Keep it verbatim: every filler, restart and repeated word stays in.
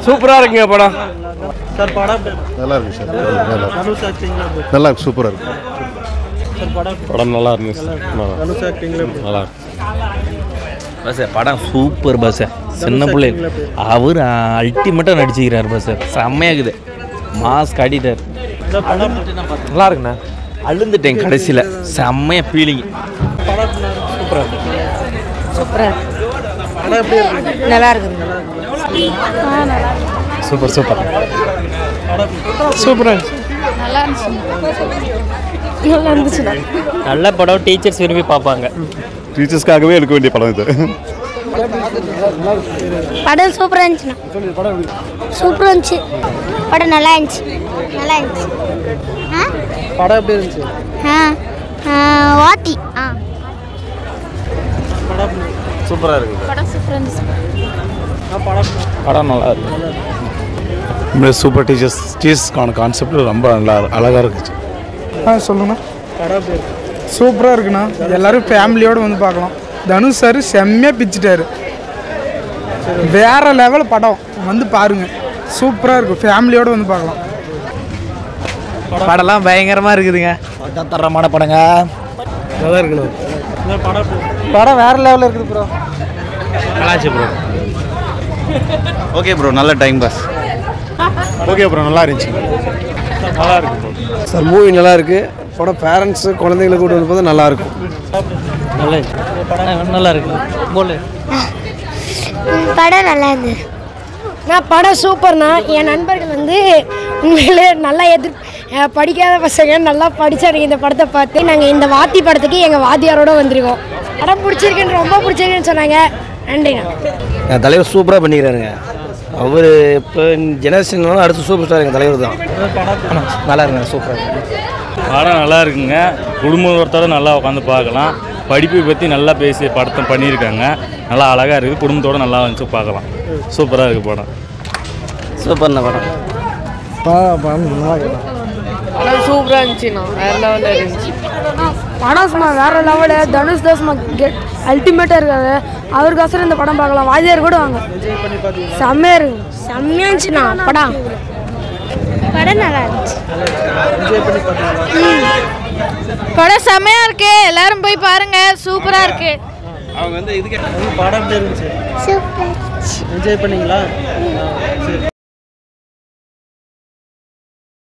சூப்பராக இருக்குங்க படம். சார் படம் நல்லா இருக்கு சார். நல்லா இருக்கு, சூப்பராக இருக்கு. படம் நல்லா இருந்துச்சு. நல்லா இருக்கு பஸ். படம் சூப்பர் பஸ். சின்ன பிள்ளை அவர் அல்டிமேட்டாக நடிச்சுக்கிறார் பஸ். செம்மையாகுது, மாஸ்க் காட்டிட்டார். நல்லா இருக்குண்ணா. அழுந்துட்டேன் கடைசியில். செம்மையாக ஃபீலிங். சூப்பராக நல்லா இருக்குங்க. சூப்பர் சூப்பர் சூப்பராக இருந்துச்சு. நல்லா இருந்துச்சு. நல்லா இருந்துச்சுண்ணா. நல்ல படம், டீச்சர்ஸ் விரும்பி பார்ப்பாங்க. டீச்சர்ஸ்க்காகவே எடுக்க வேண்டிய படம் இது. படம் சூப்பராக இருந்துச்சுண்ணா. சூப்பராக இருந்துச்சு. படம் நல்லா இருந்துச்சு. நல்லா இருந்துச்சு. படம் எப்படி இருந்துச்சு? ஆ வாத்தி. ஆ சூப்பராக இருக்குது. படம் சூப்பராக இருந்துச்சு. படம் நல்லா இருக்கு. சூப்பர் டீச்சர்ஸ் டீச்சர்ஸ்க்கான கான்செப்ட் ரொம்ப நல்லா அழகாக இருந்துச்சு. ஆ சொல்லுங்கண்ணா. படம் எப்படி இருக்கு? சூப்பராக இருக்குண்ணா. எல்லோரும் ஃபேமிலியோடு வந்து பார்க்கலாம். தனுஷ் சார் செம்மையாக பிச்சுட்டாரு. வேற லெவல் படம், வந்து பாருங்க. சூப்பராக இருக்கும், ஃபேமிலியோடு வந்து பார்க்கலாம். படம்லாம் பயங்கரமாக இருக்குதுங்க. தரமான படங்க. நல்லா இருக்குண்ணா. படம் படம் வேற லெவலில் இருக்குது ப்ரோ. நல்லாச்சு ப்ரோ. ஓகே ப்ரோ, நல்ல டைம் பாஸ். ஓகே ப்ரோ, நல்லா இருந்துச்சு. நல்லா இருக்கு ப்ரோ. சார் மூவி நல்லா இருக்கு. படம் பேரண்ட்ஸு குழந்தைங்களை கூட்டு வந்து பார்த்தா நல்லா இருக்கும். நல்லா நல்லா இருக்கு. போல படம் நல்லா இருந்தது. நான் படம் சூப்பர்ண்ணா. என் நண்பர்கள் வந்து உண்மையிலே நல்லா எதிர் படிக்காத பசங்க நல்லா படித்தாங்க. இந்த படத்தை பார்த்து நாங்கள் இந்த வாத்தி படத்துக்கு எங்கள் வாத்தியாரோட வந்திருக்கோம். படம் பிடிச்சிருக்குன்னு ரொம்ப பிடிச்சிருக்குன்னு சொன்னாங்க. நன்றிண்ணா. என் தலைவர் சூப்பராக பண்ணிக்கிறாருங்க. அவர் இப்போ ஜெனரேஷன் அடுத்த சூப்பர் ஸ்டார் எங்கள் தலைவர் தான். நல்லா இருக்குங்க, சூப்பராக இருக்கு. படம் நல்லா இருக்குங்க. குடும்பத்தோட நல்லா உட்காந்து பார்க்கலாம். படிப்பை பற்றி நல்லா பேசி படத்தை பண்ணியிருக்காங்க. நல்லா அழகாக இருக்குது. குடும்பத்தோடு நல்லா வந்து பார்க்கலாம். சூப்பராக இருக்குது படம். சூப்பர்ண்ணா படம். படம் நல்லா இருக்கு. படம் சூப்பராக இருந்துச்சுண்ணா. வேறு லெவலில் இருந்துச்சு. படம் சும்மா வேற லெவலு. தனுஷ் தாஸ் கெட் அல்டிமேட்டாக இருக்காரு. அவருக்கோசரம் இந்த படம் பார்க்கலாம். வாத்தியார் கூட வாங்க. செம்மையாக இருக்கு. செம்மையாக இருந்துச்சுண்ணா படம். படம் நல்லா இருந்துச்சு. படம் செம்மையாக இருக்கு. எல்லாரும் போய் பாருங்க. சூப்பராக இருக்கு. அவங்க வந்து இதுக்கு படம் எப்படி இருந்துச்சு? சூப்பர். என்ஜாய் பண்ணீங்களா?